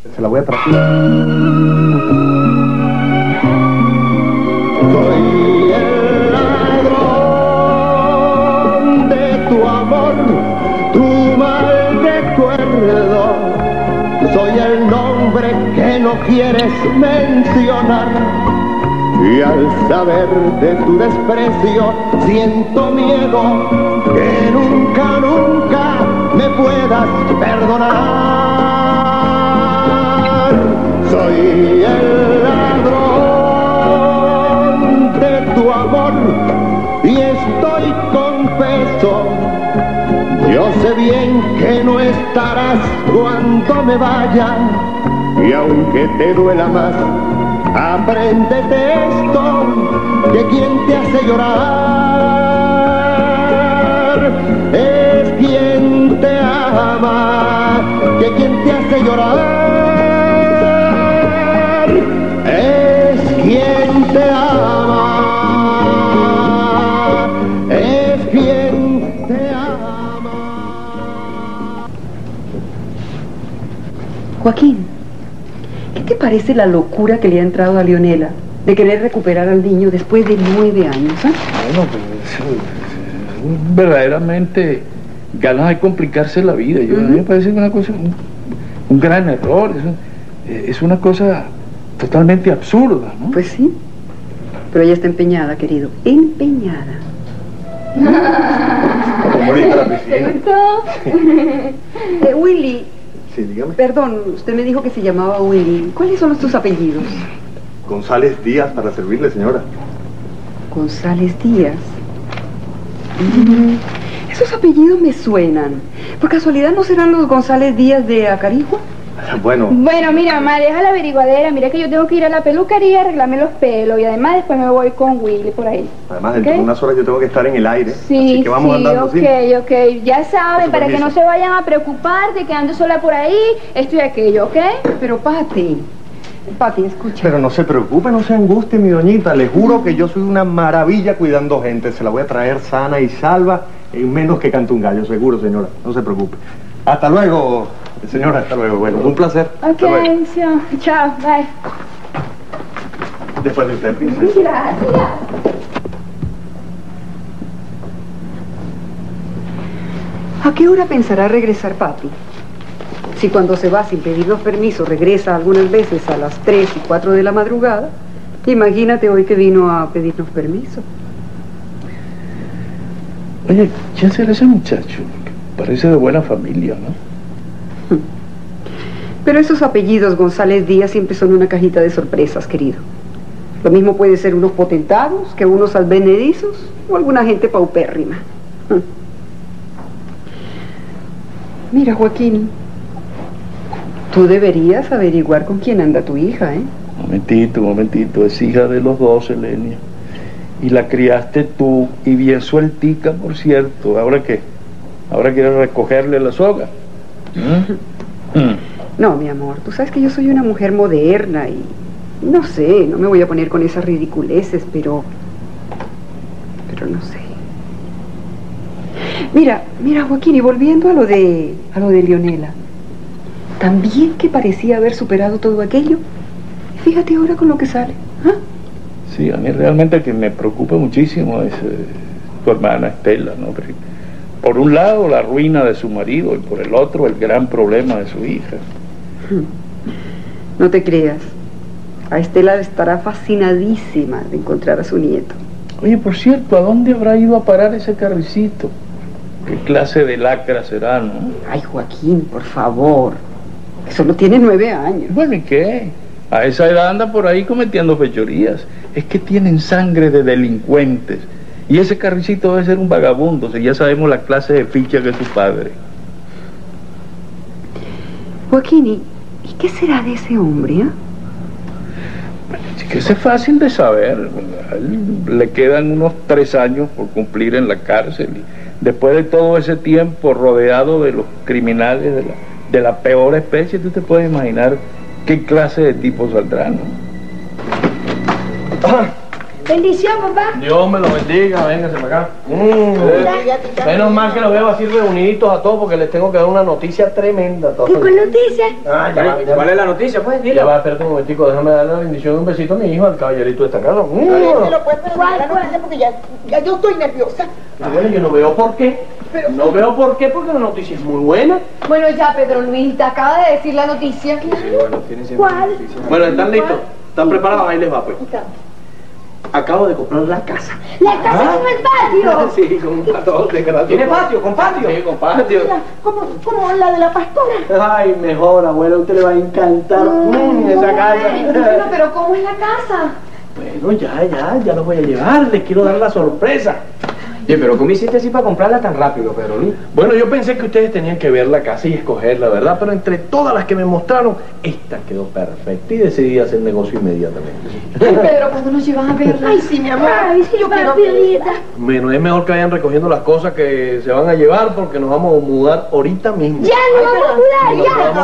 Se la voy a traer. Soy el ladrón de tu amor, tu mal recuerdo. Soy el nombre que no quieres mencionar. Y al saber de tu desprecio, siento miedo que nunca, nunca me puedas perdonar. Soy el ladrón de tu amor y estoy confeso. Yo sé bien que no estarás cuando me vaya, y aunque te duela más, apréndete esto, que quien te hace llorar es quien te ama, que quien te hace llorar es quien te ama, es quien te ama. Joaquín, ¿qué te parece la locura que le ha entrado a Leonela de querer recuperar al niño después de 9 años? Bueno, pues verdaderamente ganas de complicarse la vida. A mí me parece una cosa, un gran error. Es una cosa totalmente absurda, ¿no? Pues sí, pero ella está empeñada, querido, empeñada. Bonita la piscina. ¿Te gustó? Willy, Sí, dígame. perdón, usted me dijo que se llamaba Willy. ¿Cuáles son tus apellidos? González Díaz, para servirle, señora. González Díaz. Esos apellidos me suenan. ¿Por casualidad no serán los González Díaz de Acarigua? Bueno, Bueno, mira, mamá, deja la averiguadera. Mira que yo tengo que ir a la peluquería a arreglarme los pelos. Y además después me voy con Willy por ahí. además dentro ¿Ok? de unas horas yo tengo que estar en el aire. Sí, así que vamos andando, ok, ¿sí? ok. Ya saben, Con para que permiso. no se vayan a preocupar de que ando sola por ahí, esto y aquello, ¿ok? Pero Pati, escucha. Pero no se preocupe, no se angustie, mi doñita. Le juro que yo soy una maravilla cuidando gente. Se la voy a traer sana y salva en menos que cante un gallo, seguro, señora. No se preocupe. Hasta luego, señora, hasta luego. Bueno, un placer. Ok, Hasta luego. chao, bye. Después de usted, princesa. Gracias. ¿A qué hora pensará regresar Pati? Si cuando se va sin pedir los permisos regresa algunas veces a las 3 y 4 de la madrugada, imagínate hoy que vino a pedirnos permiso. Oye, ¿quién será ese muchacho? Parece de buena familia, ¿no? Pero esos apellidos González Díaz siempre son una cajita de sorpresas, querido. Lo mismo puede ser unos potentados que unos advenedizos o alguna gente paupérrima. Mira, Joaquín, tú deberías averiguar con quién anda tu hija, ¿eh? Momentito, es hija de los dos, Elenia. Y la criaste tú, y bien sueltica, por cierto. ¿Ahora qué? ¿Ahora quieres recogerle la soga? No, mi amor, tú sabes que yo soy una mujer moderna y no sé, no me voy a poner con esas ridiculeces, pero no sé. Mira, Joaquín, y volviendo a lo de Leonela, también que parecía haber superado todo aquello. Fíjate ahora con lo que sale. ¿Ah? Sí, a mí realmente que me preocupa muchísimo es tu hermana Estela, ¿no? Pero, por un lado, la ruina de su marido, y por el otro, el gran problema de su hija. No te creas. A Estela estará fascinadísima de encontrar a su nieto. Oye, por cierto, ¿a dónde habrá ido a parar ese carricito? ¿Qué clase de lacra será, no? Ay, Joaquín, por favor. Que solo tiene 9 años. Bueno, ¿y qué? A esa edad anda por ahí cometiendo fechorías. Es que tienen sangre de delincuentes. Y ese carricito debe ser un vagabundo, si ya sabemos la clase de ficha que es su padre. Joaquín, ¿y qué será de ese hombre, eh? Sí que eso es fácil de saber. A él le quedan unos 3 años por cumplir en la cárcel. Y después de todo ese tiempo rodeado de los criminales de la peor especie, tú te puedes imaginar qué clase de tipo saldrá, ¿no? Bendición, papá. Dios me lo bendiga, véngase para acá. Menos mal que los veo así reuniditos a todos porque les tengo que dar una noticia tremenda a todos. ¿Qué con noticia? ¿Cuál es la noticia, pues? Dile. Ya va, espérate un momentico, déjame darle la bendición y un besito a mi hijo, al caballerito de esta casa. Porque ya yo estoy nerviosa. Bueno, yo no veo por qué. No veo por qué, porque la noticia es muy buena. Bueno, ya, Pedro Luis, te acaba de decir la noticia. ¿Cuál? Bueno, ¿están listos? ¿Están preparados? Ahí les va, pues. Acabo de comprar la casa. ¿La casa con el patio? Sí, con un patio de gratis. ¿Tiene patio? ¿Con patio? Sí, con patio. ¿Como la de la pastora? Ay, mejor, abuela, a usted le va a encantar esa casa. Bueno, pero ¿cómo es la casa? Bueno, ya los voy a llevar. Les quiero dar la sorpresa. Oye, pero ¿cómo hiciste así para comprarla tan rápido, Pedro Luis? Bueno, yo pensé que ustedes tenían que ver la casa y escogerla, ¿verdad? Pero entre todas las que me mostraron, esta quedó perfecta y decidí hacer negocio inmediatamente. Ay, Pedro, ¿cuándo nos llevas a verla? Ay, sí, mi amor. Ay, sí, yo quiero verla. Bueno, es mejor que vayan recogiendo las cosas que se van a llevar porque nos vamos a mudar ahorita mismo. Ya nos vamos a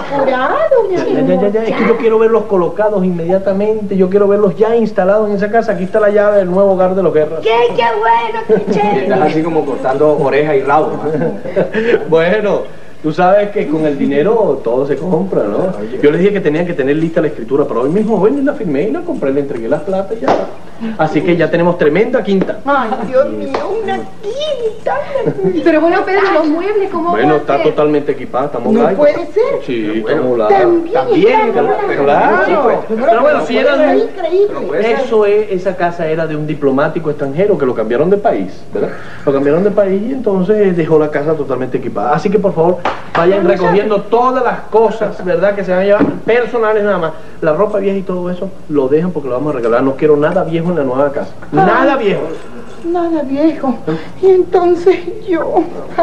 mudar, ya. Es que yo quiero verlos colocados inmediatamente, yo quiero verlos ya instalados en esa casa. Aquí está la llave del nuevo hogar de los Guerras. Qué bueno, qué chévere. Estás así como cortando oreja y rabo. Bueno, tú sabes que con el dinero todo se compra, ¿no? Yo les dije que tenían que tener lista la escritura, pero hoy mismo ven y la firmé y la compré, le entregué las plata y ya. Así que ya tenemos tremenda quinta. Ay, Dios mío, una quinta. Pero bueno, Pedro, los muebles, ¿cómo Bueno, va a está ser? totalmente equipada, estamos No live. puede ser. Sí, estamos live. También, claro. Pero bueno, si era increíble. esa casa era de un diplomático extranjero que lo cambiaron de país, ¿verdad? Lo cambiaron de país y entonces dejó la casa totalmente equipada. Así que por favor, vayan recogiendo todas las cosas, ¿verdad? Que se van a llevar, personales nada más. La ropa vieja y todo eso lo dejan porque lo vamos a regalar. No quiero nada viejo en la nueva casa. Nada viejo. Nada viejo. Y entonces yo.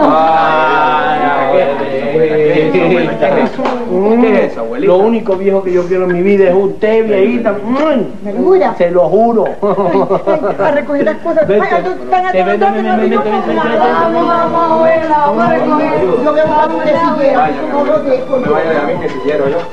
¿Qué es eso, abuelita? Lo único viejo que yo quiero en mi vida es usted, viejita. ¿Me lo jura? Se lo juro. A recoger las cosas. Vamos, abuela, vamos a recoger. Yo veo a tu sillero. No lo dejo. Me vaya a mí que sillero yo.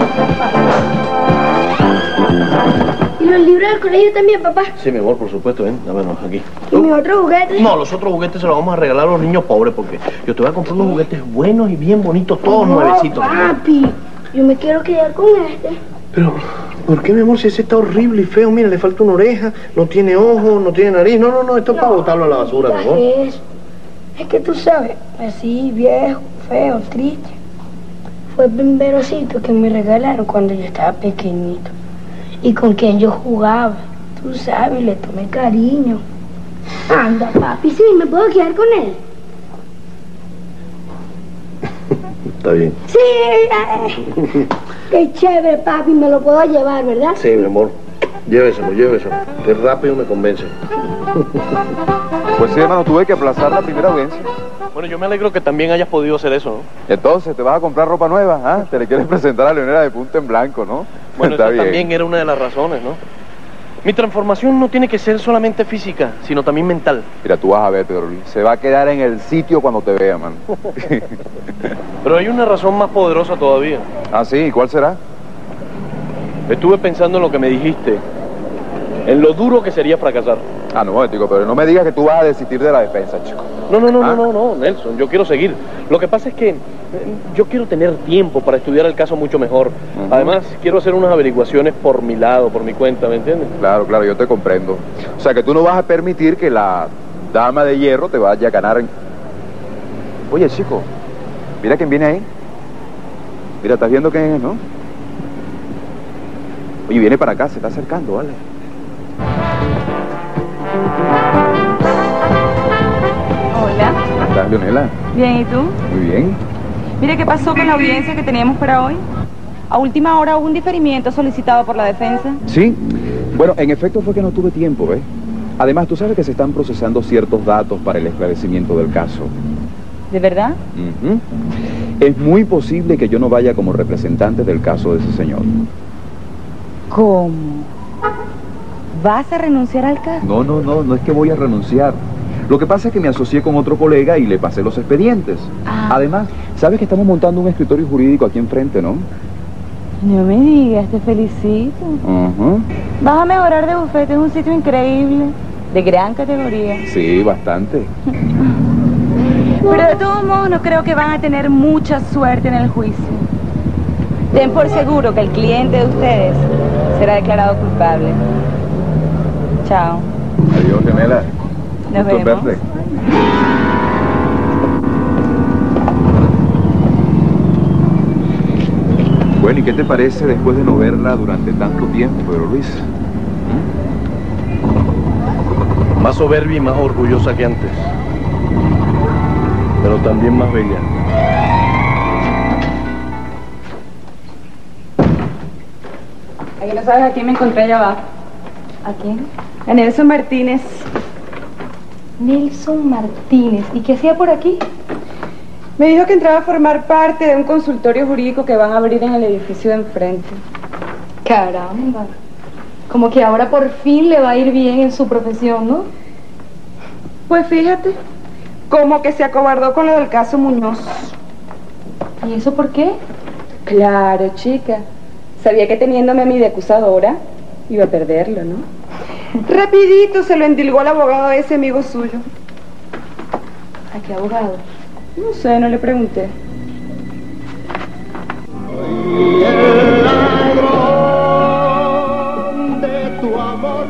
¿Y los libros del colegio también, papá? Sí, mi amor, por supuesto, ven, dámelos aquí. ¿Y mis otros juguetes? No, los otros juguetes se los vamos a regalar a los niños pobres porque yo te voy a comprar unos juguetes buenos y bien bonitos, todos nuevecitos. Papi, yo me quiero quedar con este. Pero, ¿por qué, mi amor, si ese está horrible y feo? Mira, le falta una oreja, no tiene ojo, no tiene nariz. No, esto es para botarlo a la basura, mi amor. Es que tú sabes, así viejo, feo, triste. Fue el primerocito que me regalaron cuando yo estaba pequeñito. Y con quien yo jugaba. Tú sabes, le tomé cariño. Anda, papi, sí, ¿me puedo quedar con él? Está bien. Sí, qué chévere, papi, me lo puedo llevar, ¿verdad? Sí, mi amor. Lléveselo. Que rápido me convence. Pues sí, hermano, tuve que aplazar la primera audiencia. Bueno, yo me alegro que también hayas podido hacer eso, ¿no? Entonces, ¿te vas a comprar ropa nueva? ¿Ah? Te le quieres presentar a Leonera de punta en blanco, ¿no? Bueno, Está esa bien. también era una de las razones, ¿no? Mi transformación no tiene que ser solamente física, sino también mental. Mira, tú vas a ver, Pedro Luis. Se va a quedar en el sitio cuando te vea, man. Pero hay una razón más poderosa todavía. Ah, sí, ¿y cuál será? Estuve pensando en lo que me dijiste, en lo duro que sería fracasar. Ah, no, chico, pero no me digas que tú vas a desistir de la defensa, chico. No, Nelson, yo quiero seguir. Lo que pasa es que yo quiero tener tiempo para estudiar el caso mucho mejor. Además, quiero hacer unas averiguaciones por mi lado, por mi cuenta, ¿me entiendes? Claro, yo te comprendo. O sea, que tú no vas a permitir que la dama de hierro te vaya a ganar en... Oye, chico, mira quién viene ahí. Mira, ¿estás viendo quién es, no? Oye, viene para acá, se está acercando, ¿vale? Hola. ¿Cómo estás, Leonela? Bien, ¿y tú? Muy bien. Mira, ¿qué pasó con la audiencia que teníamos para hoy? A última hora hubo un diferimiento solicitado por la defensa. Sí. Bueno, en efecto fue que no tuve tiempo, ¿ves? Además, tú sabes que se están procesando ciertos datos para el esclarecimiento del caso. ¿De verdad? Es muy posible que yo no vaya como representante del caso de ese señor. ¿Cómo? ¿Vas a renunciar al caso? No es que voy a renunciar. Lo que pasa es que me asocié con otro colega y le pasé los expedientes. Además, sabes que estamos montando un escritorio jurídico aquí enfrente, ¿no? No me digas, te felicito. Vas a mejorar de bufete, es un sitio increíble, de gran categoría. Sí, bastante. Pero de todos modos no creo que van a tener mucha suerte en el juicio. Den por seguro que el cliente de ustedes será declarado culpable. Chao. Adiós, gemela. Nos Gusto vemos. verte. Bueno, ¿y qué te parece después de no verla durante tanto tiempo, Pedro Luis? Más soberbia y más orgullosa que antes. Pero también más bella. Aquí no sabes a quién me encontré allá abajo. ¿A quién? A Nelson Martínez. Nelson Martínez. ¿Y qué hacía por aquí? Me dijo que entraba a formar parte de un consultorio jurídico que van a abrir en el edificio de enfrente. Caramba. Como que ahora por fin le va a ir bien en su profesión, ¿no? Pues fíjate, como que se acobardó con lo del caso Muñoz. ¿Y eso por qué? Claro, chica. Sabía que teniéndome a mí de acusadora, iba a perderlo, ¿no? Rapidito se lo endilgó al abogado de ese amigo suyo. ¿A qué abogado? No sé, no le pregunté. Soy el ladrón de tu amor.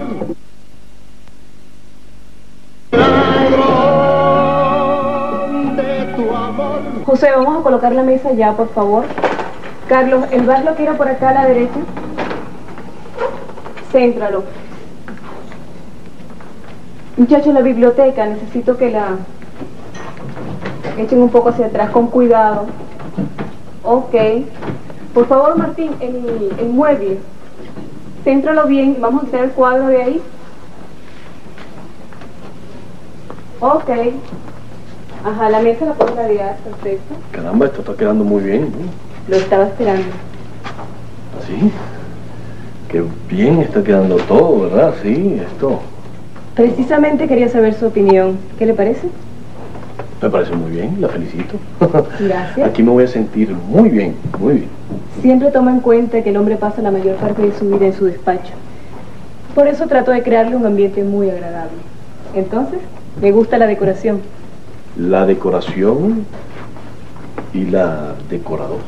Ladrón de tu amor. José, vamos a colocar la mesa ya, por favor. Carlos, el bar lo quiero por acá a la derecha. Céntralo. Muchachos, la biblioteca, necesito que la echen un poco hacia atrás con cuidado. Ok. Por favor, Martín, el mueble. Céntralo bien. Vamos a hacer el cuadro de ahí. Ok. Ajá, la mesa la puedo radiar. Perfecto. Caramba, esto está quedando muy bien, ¿no? Lo estaba esperando. ¿Así? Qué bien está quedando todo, ¿verdad? Sí, esto. Precisamente quería saber su opinión. ¿Qué le parece? Me parece muy bien, la felicito. Gracias. Aquí me voy a sentir muy bien, muy bien. Siempre toma en cuenta que el hombre pasa la mayor parte de su vida en su despacho. Por eso trato de crearle un ambiente muy agradable. Entonces, me gusta la decoración. La decoración y la decoradora.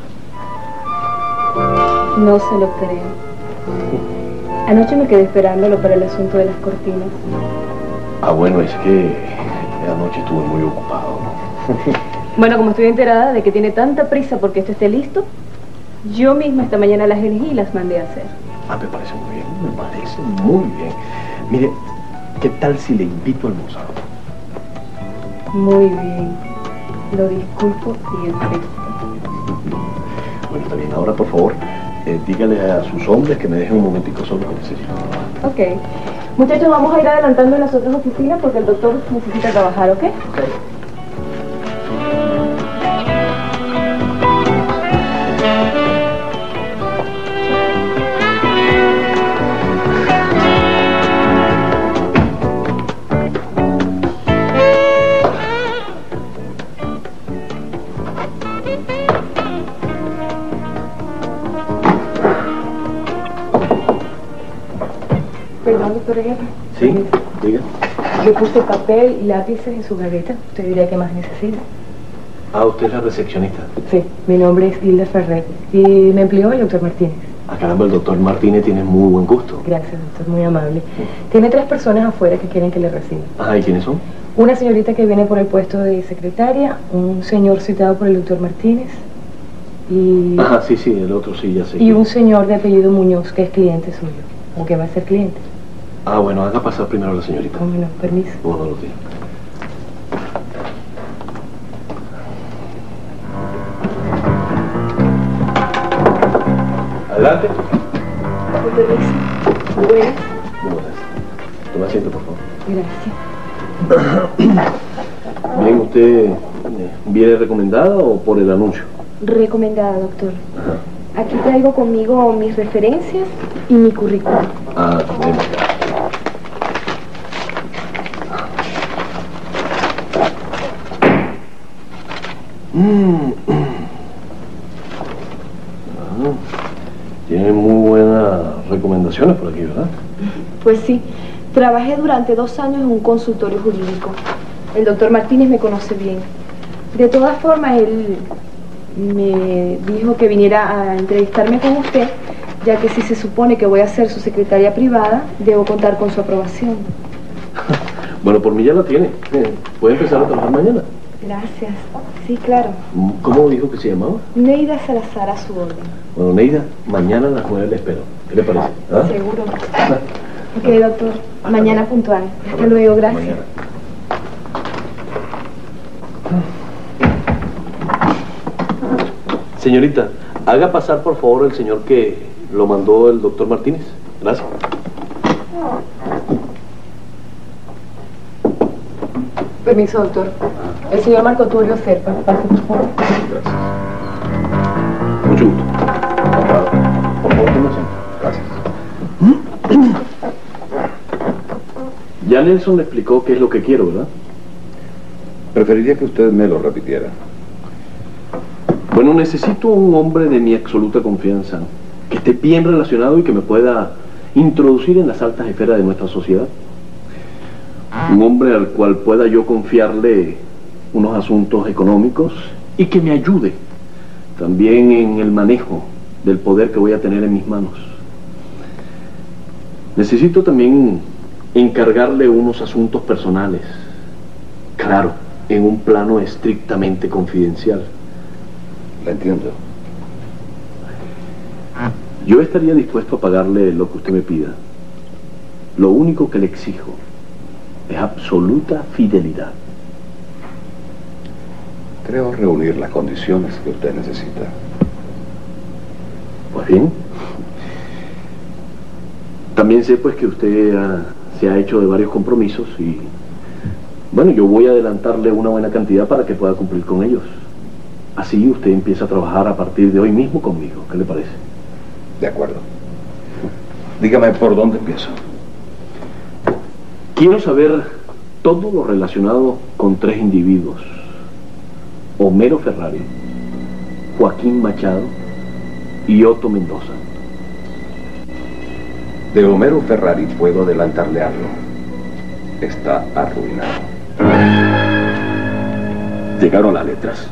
No se lo creo. Anoche me quedé esperándolo para el asunto de las cortinas. Ah, bueno, es que anoche estuve muy ocupado, ¿no? Bueno, como estoy enterada de que tiene tanta prisa porque esto esté listo, yo misma esta mañana las elegí y las mandé a hacer. Ah, me parece muy bien, me parece muy bien. Mire, ¿qué tal si le invito a almorzar? Muy bien. Lo disculpo y acepto. Bueno, está bien. Ahora, por favor, dígale a sus hombres que me dejen un momentico solo que necesito. Ok. Muchachos, vamos a ir adelantando en las otras oficinas porque el doctor necesita trabajar, ¿ok? Perdón, doctor Guerra. Sí, diga. Le puse papel y lápices en su gaveta. Usted diría que más necesita. Ah, usted es la recepcionista. Sí, mi nombre es Hilda Ferrer y me empleó el doctor Martínez. Ah, caramba, el doctor Martínez tiene muy buen gusto. Gracias, doctor, muy amable. Tiene 3 personas afuera que quieren que le reciban. Ajá, ¿y quiénes son? Una señorita que viene por el puesto de secretaria, un señor citado por el doctor Martínez y... Ajá, sí, sí, el otro sí, ya sé. Y un señor de apellido Muñoz que es cliente suyo, o que va a ser cliente. Ah, bueno, haga pasar primero a la señorita. ¿Cómo no? Permiso. ¿Cómo no lo tiene? Adelante. Con permiso. Buenas. Buenas. Toma asiento, por favor. Gracias. Bien, ¿usted viene recomendada o por el anuncio? Recomendada, doctor. Ajá. Aquí traigo conmigo mis referencias y mi currículum. Ah, bien. Tiene tiene muy buenas recomendaciones por aquí, ¿verdad? Pues sí, trabajé durante 2 años en un consultorio jurídico. El doctor Martínez me conoce bien. De todas formas, él me dijo que viniera a entrevistarme con usted, ya que si se supone que voy a ser su secretaria privada, debo contar con su aprobación. Bueno, por mí ya la tiene. ¿Puede empezar a trabajar mañana? Gracias. Sí, claro. ¿Cómo dijo que se llamaba? Neida Salazar, a su orden. Bueno, Neida, mañana a las 9 le espero. ¿Qué le parece? ¿Ah? Seguro. Ok, doctor. Mañana puntual. Hasta luego, gracias. Mañana. Señorita, haga pasar por favor el señor que lo mandó el doctor Martínez. Gracias. Permiso, doctor. El señor Marco Tulio Serpa. Pase, por favor. Gracias. Mucho gusto. Por favor, tome asiento. Gracias. Ya Nelson le explicó qué es lo que quiero, ¿verdad? Preferiría que usted me lo repitiera. Bueno, necesito un hombre de mi absoluta confianza, que esté bien relacionado y que me pueda introducir en las altas esferas de nuestra sociedad. Un hombre al cual pueda yo confiarle unos asuntos económicos y que me ayude también en el manejo del poder que voy a tener en mis manos. Necesito también encargarle unos asuntos personales, claro, en un plano estrictamente confidencial. La entiendo. Yo estaría dispuesto a pagarle lo que usted me pida. Lo único que le exijo es absoluta fidelidad. Creo reunir las condiciones que usted necesita. Pues bien. También sé pues que usted se ha hecho de varios compromisos y bueno, yo voy a adelantarle una buena cantidad para que pueda cumplir con ellos. Así usted empieza a trabajar a partir de hoy mismo conmigo. ¿Qué le parece? De acuerdo. Dígame por dónde empiezo. Quiero saber todo lo relacionado con 3 individuos. Homero Ferrari, Joaquín Machado y Otto Mendoza. De Homero Ferrari puedo adelantarle algo. Está arruinado. Llegaron las letras.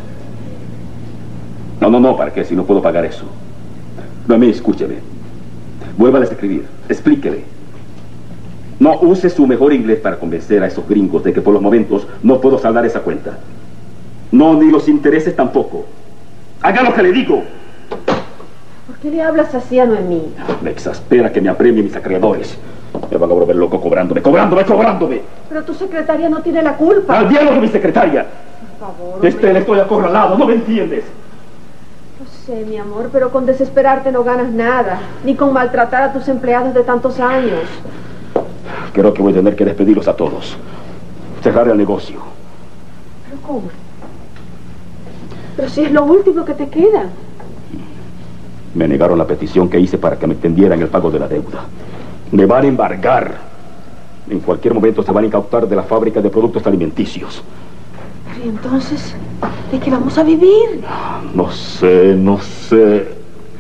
No, ¿para qué? Si no puedo pagar eso. No, a mí, escúcheme. Vuélvale a escribir. Explíquele. No use su mejor inglés para convencer a esos gringos de que por los momentos no puedo saldar esa cuenta. No, ni los intereses tampoco. Haga lo que le digo. ¿Por qué le hablas así a Noemí? Me exaspera que me apremien mis acreedores. Me van a volver loco cobrándome. Pero tu secretaria no tiene la culpa. ¡Al diablo de mi secretaria! Por favor. Le estoy acorralado, ¿no me entiendes? Lo sé, mi amor, pero con desesperarte no ganas nada. Ni con maltratar a tus empleados de tantos años. Creo que voy a tener que despedirlos a todos. Cerrar el negocio. ¿Pero cómo? Pero si es lo último que te queda. Me negaron la petición que hice para que me extendieran el pago de la deuda. Me van a embargar. En cualquier momento se van a incautar de la fábrica de productos alimenticios. ¿Y entonces de qué vamos a vivir? No sé.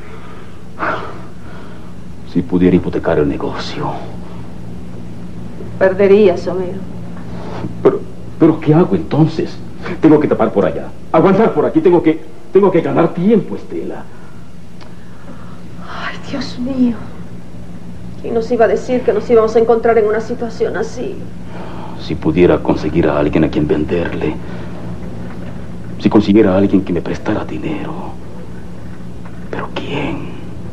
Si pudiera hipotecar el negocio. Perderías, Homero. Pero ¿qué hago entonces? Tengo que tapar por allá, aguantar por aquí, tengo que ganar tiempo, Estela. Ay, Dios mío. ¿Quién nos iba a decir que nos íbamos a encontrar en una situación así? Si pudiera conseguir a alguien a quien venderle. Si consiguiera a alguien que me prestara dinero. ¿Pero quién?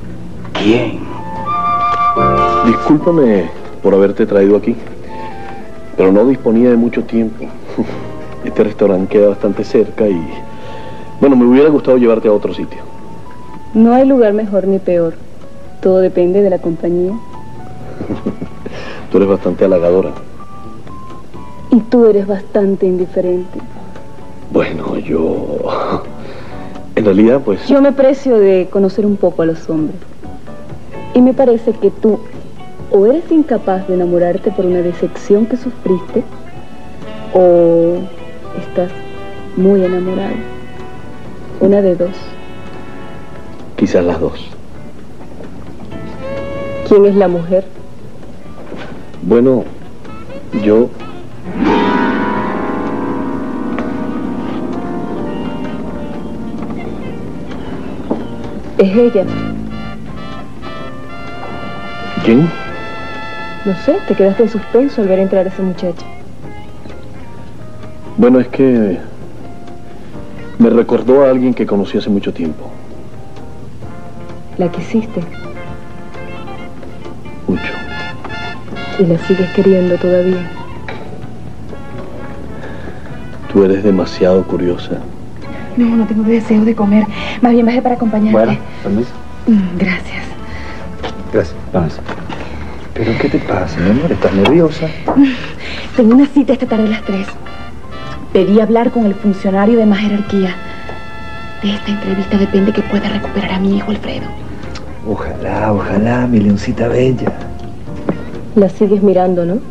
Discúlpame por haberte traído aquí, pero no disponía de mucho tiempo. Este restaurante queda bastante cerca y... bueno, me hubiera gustado llevarte a otro sitio. No hay lugar mejor ni peor. Todo depende de la compañía. Tú eres bastante halagadora. Y tú eres bastante indiferente. Bueno, yo... en realidad, pues... Yo me precio de conocer un poco a los hombres. Y me parece que tú o eres incapaz de enamorarte por una decepción que sufriste, o estás muy enamorado. Una de dos. Quizás las dos. ¿Quién es la mujer? Bueno, yo... Es ella. ¿Quién? No sé, te quedaste en suspenso al ver entrar a esa muchacha. Bueno, es que me recordó a alguien que conocí hace mucho tiempo. ¿La quisiste? Mucho. ¿Y la sigues queriendo todavía? Tú eres demasiado curiosa. No, no tengo deseo de comer. Más bien bajé para acompañarte. Bueno, permiso. Gracias. Gracias, vamos. ¿Pero qué te pasa, mi amor? ¿Estás nerviosa? Tengo una cita esta tarde a las 3. Pedí hablar con el funcionario de más jerarquía. De esta entrevista depende que pueda recuperar a mi hijo Alfredo. Ojalá, ojalá, mi leoncita bella. La sigues mirando, ¿no?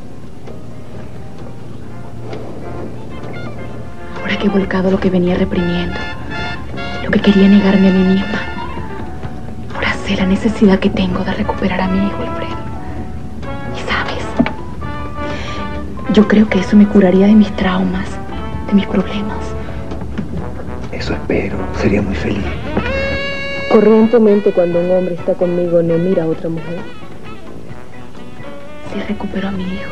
Ahora que he volcado lo que venía reprimiendo, lo que quería negarme a mí misma, ahora sé la necesidad que tengo de recuperar a mi hijo Alfredo. Y sabes, yo creo que eso me curaría de mis traumas, de mis problemas. Eso espero, sería muy feliz. Corrientemente, cuando un hombre está conmigo, no mira a otra mujer. Si recupero a mi hijo,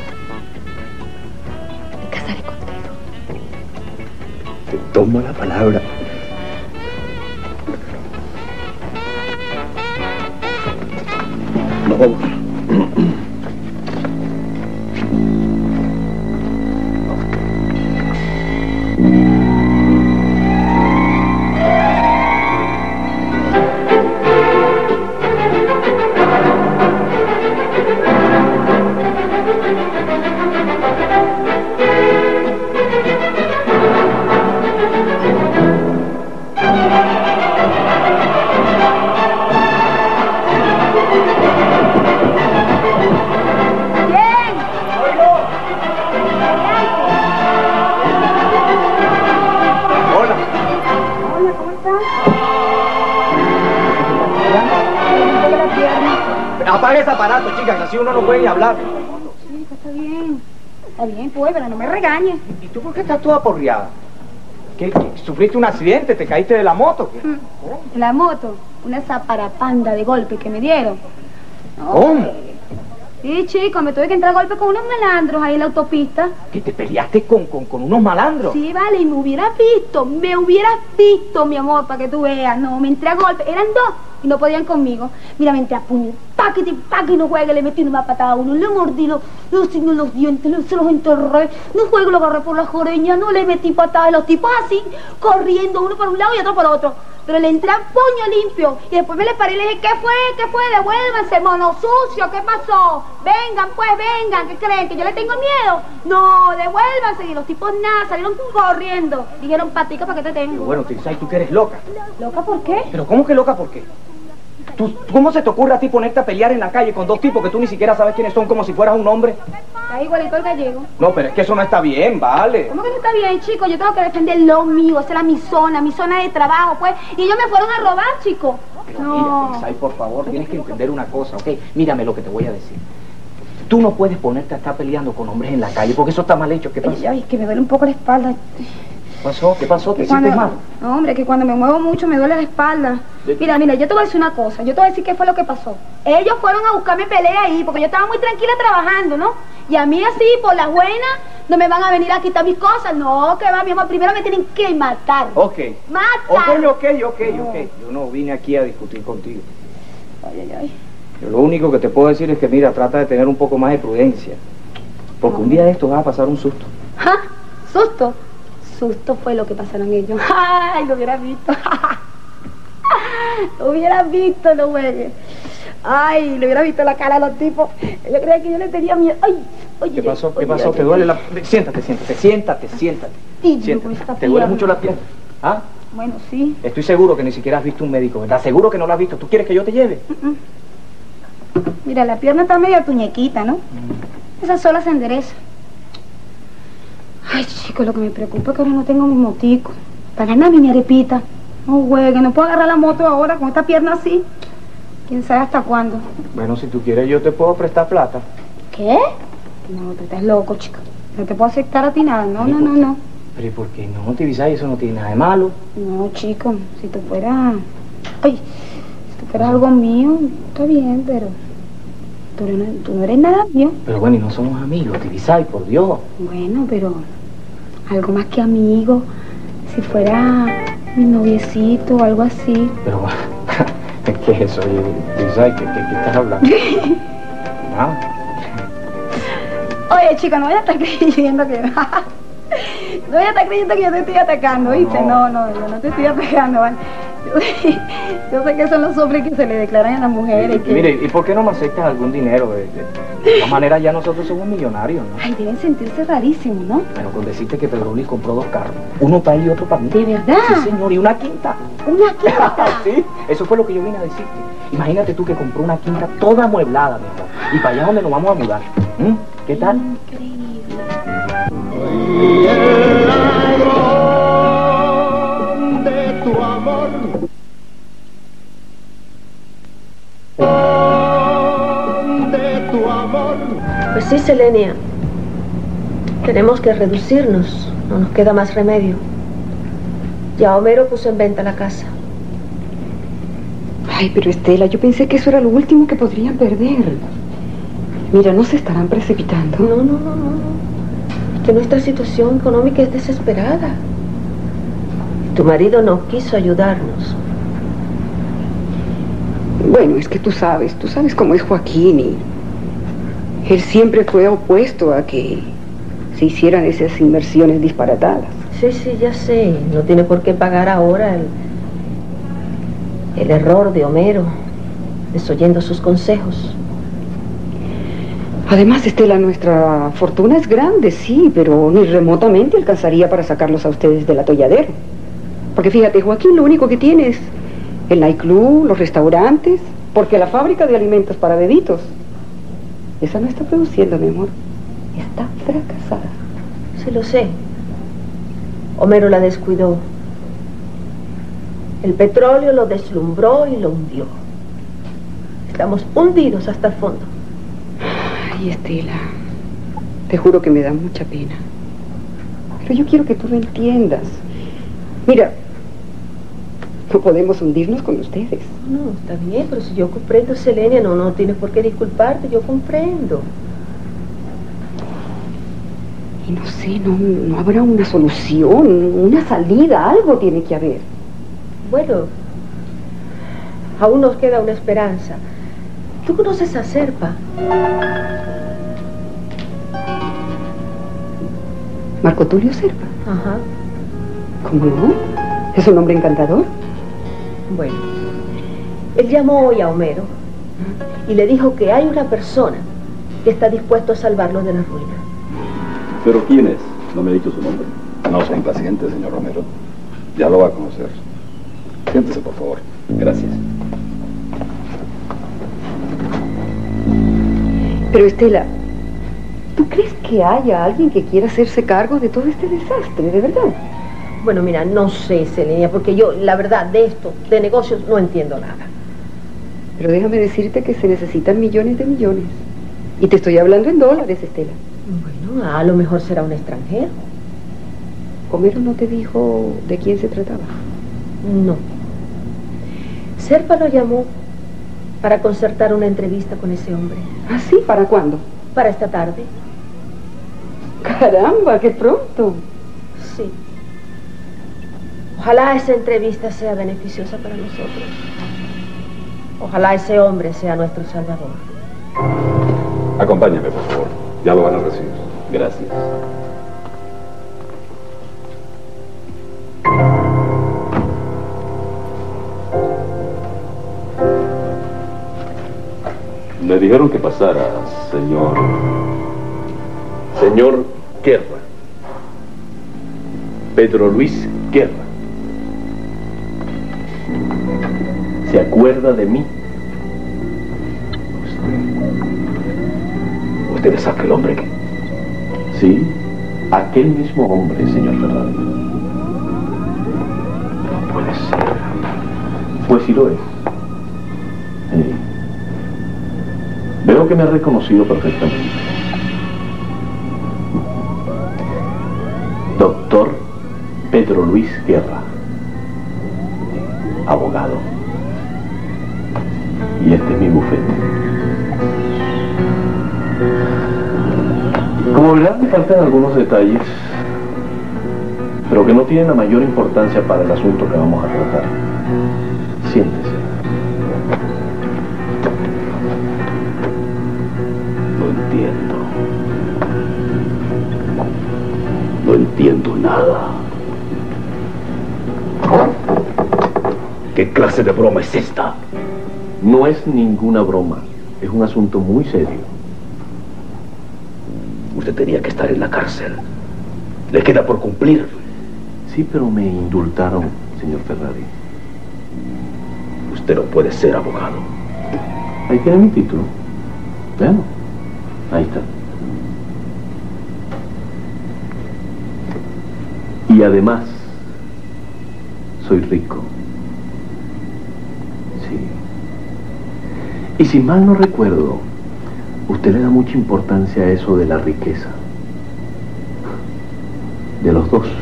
me casaré contigo. Te tomo la palabra. Nos vamos. Apaga ese aparato, chicas, que así uno no puede ni hablar. Sí, está bien. Está bien, pues, pero no me regañes. ¿Y tú por qué estás toda porriada? ¿Qué, sufriste un accidente? ¿Te caíste de la moto? ¿Qué? La moto, una zaparapanda de golpe que me dieron. No, ¿Cómo? Sí, chico, me tuve que entrar a golpe con unos malandros ahí en la autopista. ¿Que te peleaste con unos malandros? Sí, vale, y me hubieras visto, mi amor, para que tú veas. No, me entré a golpe, eran dos y no podían conmigo. Mira, me entré a puño, paquete, no juegue, le metí una patada a uno, le mordí los signos, los dientes, se los enterré, no juegue, lo agarré por las oreñas, no le metí patadas, los tipos así, corriendo, uno por un lado y otro por otro. Pero le entré a puño limpio y después me le paré y le dije, ¿qué fue? Devuélvanse, mono sucio, ¿qué pasó? Vengan, pues, vengan, ¿qué creen? ¿Que yo le tengo miedo? No, devuélvanse. Y los tipos nada, salieron corriendo. Dijeron, patica, ¿para qué te tengo? Pero bueno, Tilsay, tú que eres loca. ¿Loca por qué? ¿Pero cómo que loca por qué? ¿Cómo se te ocurre a ti ponerte a pelear en la calle con dos tipos que tú ni siquiera sabes quiénes son, como si fueras un hombre? Está igualito el gallego. No, pero es que eso no está bien, vale. ¿Cómo que no está bien, chico? Yo tengo que defender lo mío, esa era mi zona de trabajo, pues. Y ellos me fueron a robar, chico. Pero mira, Tilsay, por favor, tienes que entender una cosa, ¿ok? Mírame lo que te voy a decir. Tú no puedes ponerte a estar peleando con hombres en la calle, porque eso está mal hecho. ¿Qué pasa? Ay, que me duele un poco la espalda. ¿Qué pasó? ¿Qué pasó? ¿Te sientes mal? No, hombre, que cuando me muevo mucho me duele la espalda. Mira, yo te voy a decir una cosa. Yo te voy a decir qué fue lo que pasó. Ellos fueron a buscarme pelea ahí, porque yo estaba muy tranquila trabajando, ¿no? Y a mí así, por las buenas, no me van a venir a quitar mis cosas. No, que va, mi amor, primero me tienen que matar. Ok. ¡Matar! Ok. Yo no vine aquí a discutir contigo. Ay. Yo lo único que te puedo decir es que, mira, trata de tener un poco más de prudencia. Porque un día de estos vas a pasar un susto. ¿Ja? ¿Susto? Susto fue lo que pasaron ellos. ¡Ay, lo hubieras visto! Lo hubieras visto, no juegues. Ay, le hubiera visto la cara a los tipos. Yo creía que yo le tenía miedo. Ay, oye. ¿Qué pasó? ¿Qué pasó? Oye, ¿Te duele la...? Siéntate. ¿Te duele mucho la pierna? ¿Ah? Bueno, sí. Estoy seguro que ni siquiera has visto un médico, ¿verdad? Seguro que no lo has visto. ¿Tú quieres que yo te lleve? Mira, la pierna está medio tuñequita, ¿no? Esa sola se endereza. Ay, chico, lo que me preocupa es que ahora no tengo mi motico. Para ganar mi arepita. No juegue, no puedo agarrar la moto ahora con esta pierna así. ¿Quién sabe hasta cuándo? Bueno, si tú quieres yo te puedo prestar plata. ¿Qué? No, tú estás loco, chica. No te puedo aceptar a ti nada. No, no, no, no. Pero ¿y por qué no, Tibisay? Eso no tiene nada de malo. No, chico, si tú fueras... Ay, si tú fueras algo mío, está bien, pero... Tú no eres nada mío. Pero bueno, y no somos amigos, Tibisay, por Dios. Bueno, pero... Algo más que amigo. Si fuera mi noviecito o algo así. Pero bueno, ¿qué es eso? Tibisay, ¿qué estás hablando? Nada. Oye, chica, no voy a estar creyendo que... No voy a estar creyendo que yo te estoy atacando, ¿viste? No, yo no te estoy atacando, ¿vale? Yo sé que son los hombres que se le declaran a las mujeres. Mire, ¿y por qué no me aceptas algún dinero? De todas maneras, ya nosotros somos millonarios, ¿no? Ay, deben sentirse rarísimos, ¿no? Bueno, con decirte que Pedro Luis compró 2 carros. Uno para él y otro para mí. ¿De verdad? Sí, señor, y una quinta. ¿Una quinta? Sí, eso fue lo que yo vine a decirte. Imagínate tú que compró una quinta toda amueblada, mi amor. Y para allá es donde nos vamos a mudar. ¿Qué tal? Soy el ladrón de tu amor. De tu amor. Pues sí, Selenia. Tenemos que reducirnos. No nos queda más remedio. Ya Homero puso en venta la casa. Ay, pero Estela, yo pensé que eso era lo último que podrían perder. Mira, no se estarán precipitando. No. Que nuestra situación económica es desesperada. Tu marido no quiso ayudarnos. Bueno, es que tú sabes cómo es Joaquín y él siempre fue opuesto a que se hicieran esas inversiones disparatadas. Sí, ya sé. No tiene por qué pagar ahora el error de Homero, desoyendo sus consejos. Además, Estela, nuestra fortuna es grande, sí, pero ni remotamente alcanzaría para sacarlos a ustedes del atolladero. Porque fíjate, Joaquín lo único que tiene es el nightclub, los restaurantes, porque la fábrica de alimentos para bebitos, esa no está produciendo, mi amor. Está fracasada. Sí, lo sé. Homero la descuidó. El petróleo lo deslumbró y lo hundió. Estamos hundidos hasta el fondo. Ay, Estela, te juro que me da mucha pena. Pero yo quiero que tú lo entiendas. Mira, no podemos hundirnos con ustedes. No, está bien, pero si yo comprendo, Selenia, no tienes por qué disculparte, yo comprendo. Y no sé, no habrá una solución, una salida, algo tiene que haber. Bueno, aún nos queda una esperanza. ¿Tú conoces a Serpa? ¿Marco Tulio Serpa? Ajá. ¿Cómo no? ¿Es un hombre encantador? Bueno, él llamó hoy a Homero y le dijo que hay una persona que está dispuesto a salvarlo de la ruina. ¿Pero quién es? No me ha dicho su nombre. No sea impaciente, señor Romero. Ya lo va a conocer. Siéntese, por favor. Gracias. Pero Estela, ¿tú crees que haya alguien que quiera hacerse cargo de todo este desastre, de verdad? Bueno, mira, no sé, Selenia, porque yo, la verdad, de esto, de negocios, no entiendo nada. Pero déjame decirte que se necesitan millones de millones. Y te estoy hablando en dólares, Estela. Bueno, a lo mejor será un extranjero. ¿Homero no te dijo de quién se trataba? No. Serpa lo llamó para concertar una entrevista con ese hombre. ¿Ah, sí? ¿Para cuándo? Para esta tarde. ¡Caramba, qué pronto! Sí. Ojalá esa entrevista sea beneficiosa para nosotros. Ojalá ese hombre sea nuestro salvador. Acompáñame, por favor. Ya lo van a recibir. Gracias. Me dijeron que pasara, señor... Señor Guerra. Pedro Luis Guerra. ¿Se acuerda de mí? ¿Usted es aquel hombre que...? Sí, aquel mismo hombre, señor Fernández. No puede ser. Pues sí lo es. Sí. Veo que me has reconocido perfectamente. Doctor Pedro Luis Guerra, abogado. Y este es mi bufete. Como verán, me faltan algunos detalles, pero que no tienen la mayor importancia para el asunto que vamos a tratar. Siéntese. No entiendo. No entiendo nada. ¿Qué clase de broma es esta? No es ninguna broma, es un asunto muy serio. Usted tenía que estar en la cárcel. Le queda por cumplir. Sí, pero me indultaron, señor Ferrari. Usted no puede ser abogado. Ahí tiene mi título. Vean. Ahí está. Y además, soy rico. Sí. Y si mal no recuerdo, usted le da mucha importancia a eso de la riqueza. De los dos.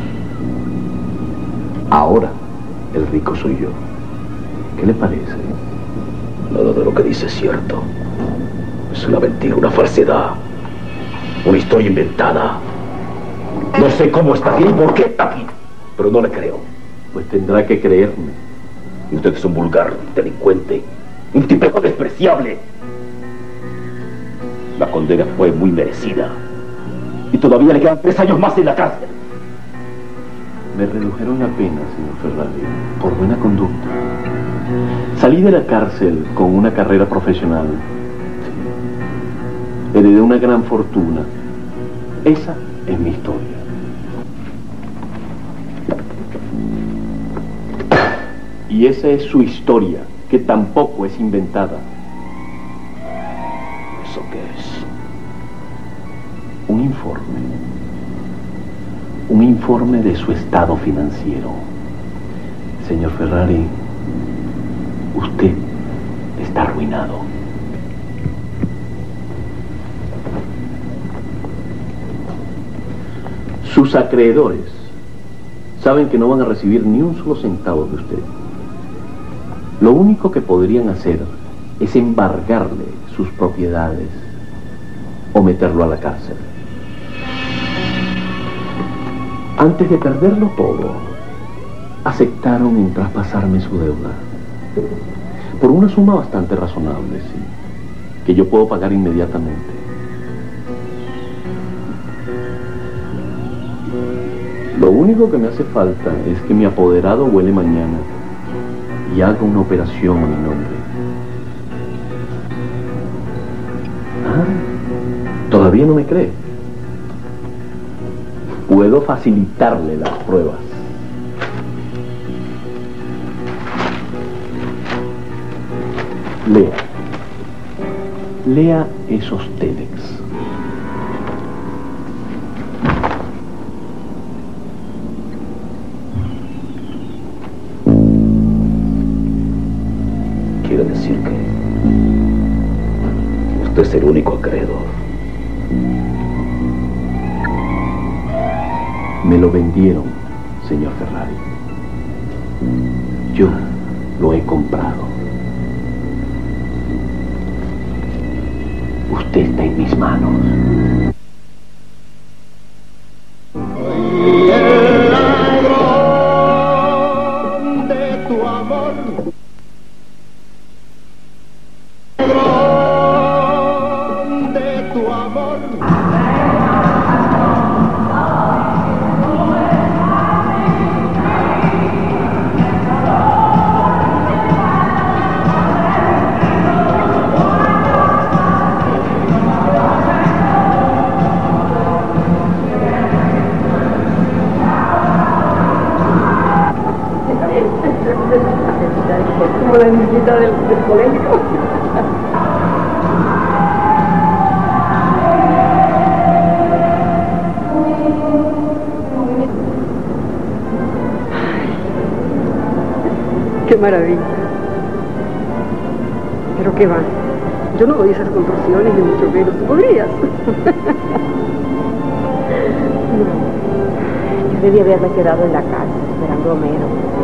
Ahora, el rico soy yo. ¿Qué le parece? Nada de lo que dice es cierto. Es una mentira, una falsedad. Una historia inventada. No sé cómo está aquí y por qué está aquí, pero no le creo. Pues tendrá que creerme. Y usted es un vulgar delincuente, un tipejo despreciable. La condena fue muy merecida. Y todavía le quedan 3 años más en la cárcel. Me redujeron la pena, señor Ferrari, por buena conducta. Salí de la cárcel con una carrera profesional. Heredé una gran fortuna. Esa es mi historia. Y esa es su historia, que tampoco es inventada. ¿Eso qué es? Un informe. Un informe de su estado financiero. Señor Ferrari, usted está arruinado. Sus acreedores saben que no van a recibir ni un solo centavo de usted. Lo único que podrían hacer es embargarle sus propiedades o meterlo a la cárcel. Antes de perderlo todo, aceptaron en traspasarme su deuda. Por una suma bastante razonable, sí, que yo puedo pagar inmediatamente. Lo único que me hace falta es que mi apoderado vuele mañana y haga una operación a mi nombre. Ah, ¿todavía no me cree? Puedo facilitarle las pruebas. Lea. Lea esos TEDx. Quiere decir que usted es el único acreedor. Me lo vendieron, señor Ferrari. Yo lo he comprado. Usted está en mis manos. Soy el ladrón de tu amor. Ladrón de tu amor. Como la niñita del colegio. Qué maravilla. Pero qué va. Yo no doy esas contorsiones, ni mucho menos. ¿Tú podrías? No. Yo debí haberme quedado en la casa esperando a Homero.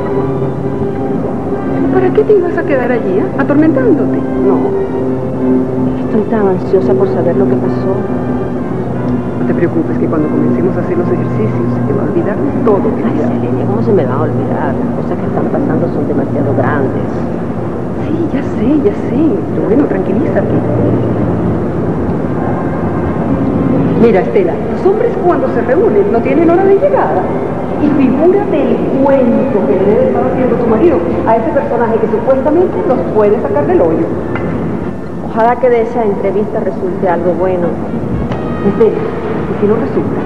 ¿Para qué te ibas a quedar allí, atormentándote? No. Estoy tan ansiosa por saber lo que pasó. No te preocupes, que cuando comencemos a hacer los ejercicios se te va a olvidar todo. Ay, Selenia, ¿cómo se me va a olvidar? Las cosas que están pasando son demasiado grandes. Sí, ya sé. Pero bueno, tranquilízate. Mira, Estela, los hombres cuando se reúnen no tienen hora de llegada. Y figúrate el cuento que le debe estar haciendo tu marido a ese personaje que supuestamente nos puede sacar del hoyo. Ojalá que de esa entrevista resulte algo bueno. Estela, y si no resulta.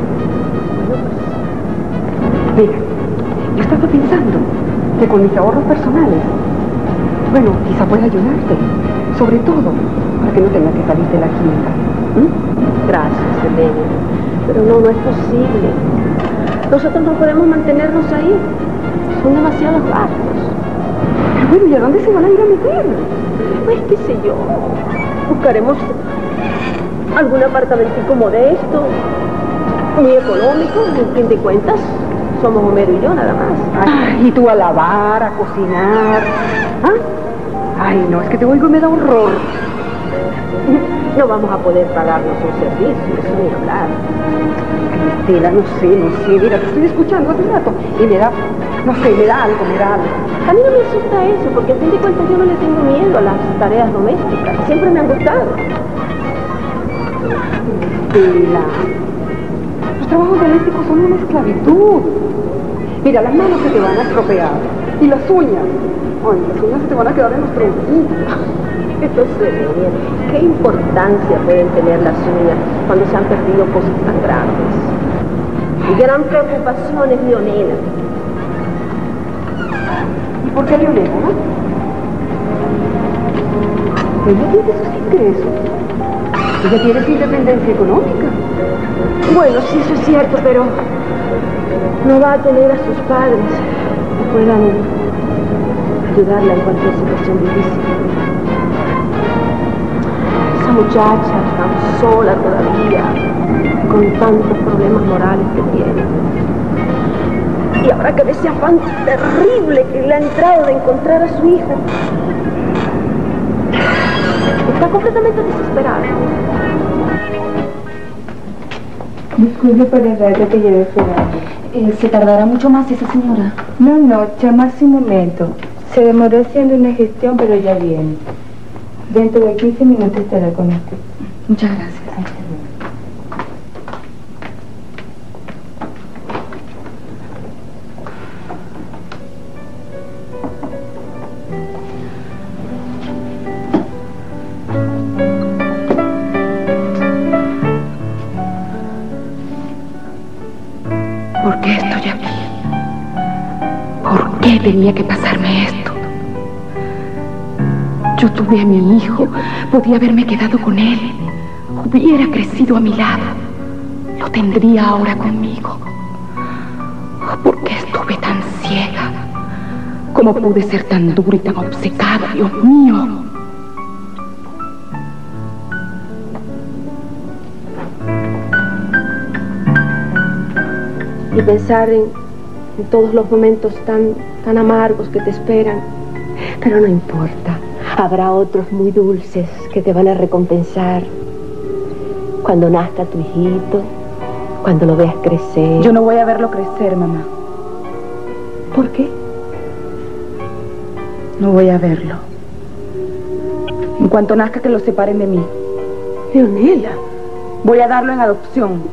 Mira, yo estaba pensando que con mis ahorros personales, bueno, quizá pueda ayudarte. Sobre todo, para que no tenga que salir de la quinta. Gracias, Selenia. Pero no es posible. Nosotros no podemos mantenernos ahí. Son demasiados gastos. Pero bueno, ¿y a dónde se van a ir a meter? Pues qué sé yo. Buscaremos algún apartamentico modesto, muy económico, en fin de cuentas. Somos Homero y yo nada más. Ay, y tú a lavar, a cocinar. ¿Ah? Ay, no, es que te oigo y me da horror. No vamos a poder pagarnos un servicio, eso ni hablar. Ay, Estela, no sé. Mira, te estoy escuchando hace rato y me da algo. A mí no me asusta eso, porque a fin de cuentas yo no le tengo miedo a las tareas domésticas. Siempre me han gustado. Estela, los trabajos domésticos son una esclavitud. Mira, las manos se te van a estropear. Y las uñas. Ay, las uñas se te van a quedar en los tronquitos. Eso sería. ¿Qué importancia pueden tener las uñas cuando se han perdido cosas tan grandes? Mi gran preocupación es Leonela. ¿Y por qué Leonela? Ella tiene sus ingresos. Ella tiene su independencia económica. Bueno, sí, eso es cierto, pero no va a tener a sus padres que puedan ayudarla en cualquier situación difícil. Esa muchacha tan sola todavía, con tantos problemas morales que tiene. Y ahora que ve ese afán terrible que le ha entrado de encontrar a su hijo, está completamente desesperada. Disculpe por el rato que lleve esperando. ¿Se tardará mucho más esa señora? No, chamás un momento. Se demoró haciendo una gestión, pero ya viene. Dentro de 15 minutos estará con usted. Muchas gracias. ¿Por qué estoy aquí? ¿Por qué tenía que pasarme esto? Yo tuve a mi hijo, podía haberme quedado con él, hubiera crecido a mi lado, lo tendría ahora conmigo. ¿Por qué estuve tan ciega? ¿Cómo pude ser tan dura y tan obcecada, Dios mío? Y pensar en todos los momentos tan amargos que te esperan. Pero no importa, habrá otros muy dulces que te van a recompensar. Cuando nazca tu hijito, cuando lo veas crecer. Yo no voy a verlo crecer, mamá. ¿Por qué? No voy a verlo. En cuanto nazca, que lo separen de mí. Leonela. Voy a darlo en adopción.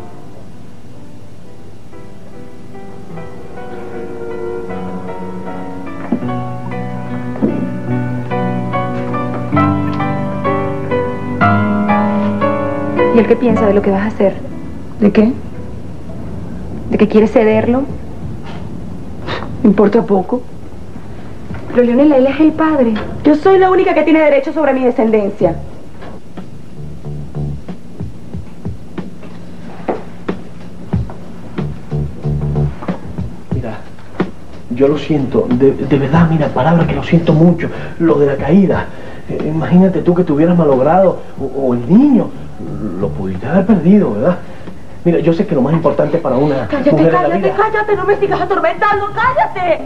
¿Y él qué piensa de lo que vas a hacer? ¿De qué? ¿De que quieres cederlo? ¿Me importa poco? Pero Leonela, él es el padre. Yo soy la única que tiene derecho sobre mi descendencia. Mira, yo lo siento, de verdad, mira, palabra que lo siento mucho, lo de la caída. Imagínate tú que te hubieras malogrado, o el niño, lo pudiste haber perdido, ¿verdad? Mira, yo sé que lo más importante para una Cállate, mujer en la cállate, vida... cállate, no me sigas atormentando, cállate.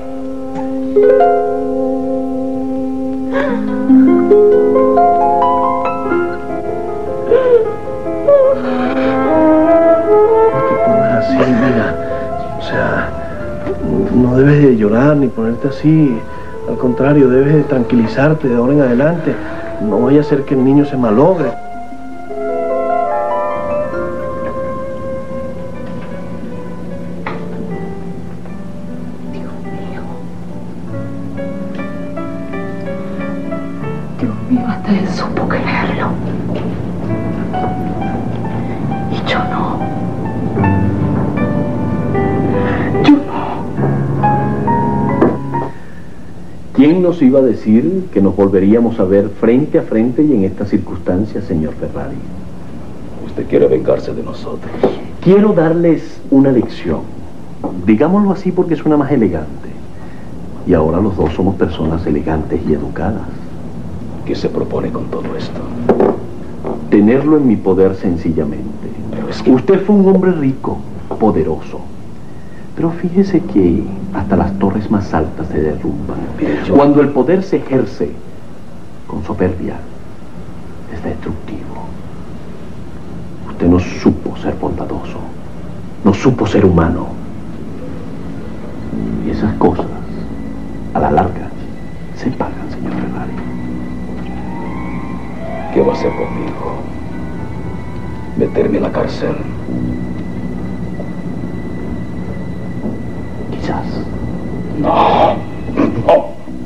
No te pongas así, mira. O sea, no debes de llorar ni ponerte así. Al contrario, debes de tranquilizarte de ahora en adelante. No vaya a ser que el niño se malogre. Dios mío, hasta él supo quererlo. Y yo no. Yo no. ¿Quién nos iba a decir que nos volveríamos a ver frente a frente y en estas circunstancias, señor Ferrari? Usted quiere vengarse de nosotros. Quiero darles una lección. Digámoslo así porque suena más elegante. Y ahora los dos somos personas elegantes y educadas. ¿Qué se propone con todo esto? Tenerlo en mi poder sencillamente. Pero es que... Usted fue un hombre rico, poderoso. Pero fíjese que hasta las torres más altas se derrumban. Cuando el poder se ejerce con soberbia, es destructivo. Usted no supo ser bondadoso, no supo ser humano. Y esas cosas, a la larga, se pagan, señor Ferrari. ¿Qué va a hacer conmigo? ¿Meterme en la cárcel? Quizás. No, no.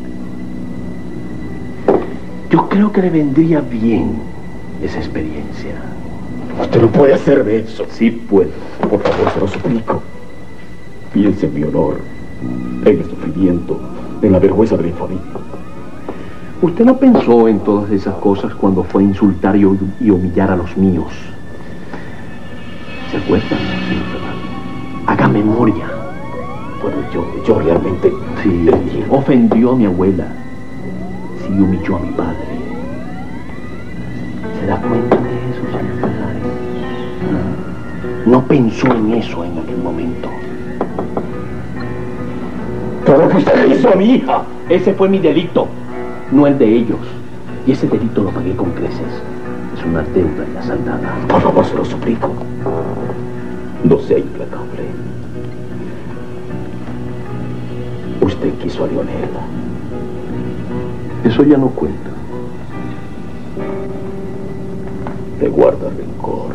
Yo creo que le vendría bien esa experiencia. Usted no puede hacerme eso. Sí puedo. Por favor, se lo suplico. Piense en mi honor, en el sufrimiento, en la vergüenza de mi familia. Usted no pensó en todas esas cosas cuando fue a insultar y humillar a los míos. ¿Se acuerdan, señor Ferrari? Haga memoria. Bueno, yo realmente... Sí, ofendió a mi abuela. Sí, humilló a mi padre. ¿Se da cuenta de eso, señor Ferrari? No pensó en eso en aquel momento. Pero lo que usted hizo a mi hija. Ese fue mi delito, no el de ellos. Y ese delito lo pagué con creces. Es una deuda ya saldada. Por favor, se lo suplico. No sea implacable. Usted quiso a Leonela. Eso ya no cuenta. Le guarda rencor.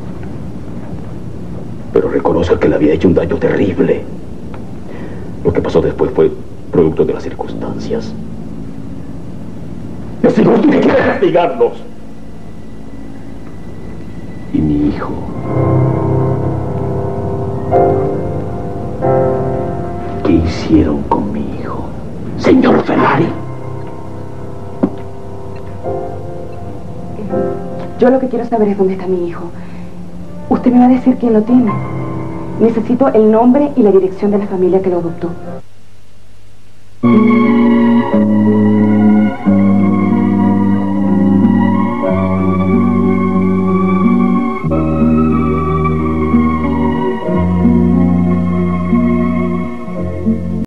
Pero reconozca que le había hecho un daño terrible. Lo que pasó después fue producto de las circunstancias. Es injusto que quiere castigarnos. Y mi hijo. ¿Qué hicieron con mi hijo, señor Ferrari? Yo lo que quiero saber es dónde está mi hijo. Usted me va a decir quién lo tiene. Necesito el nombre y la dirección de la familia que lo adoptó.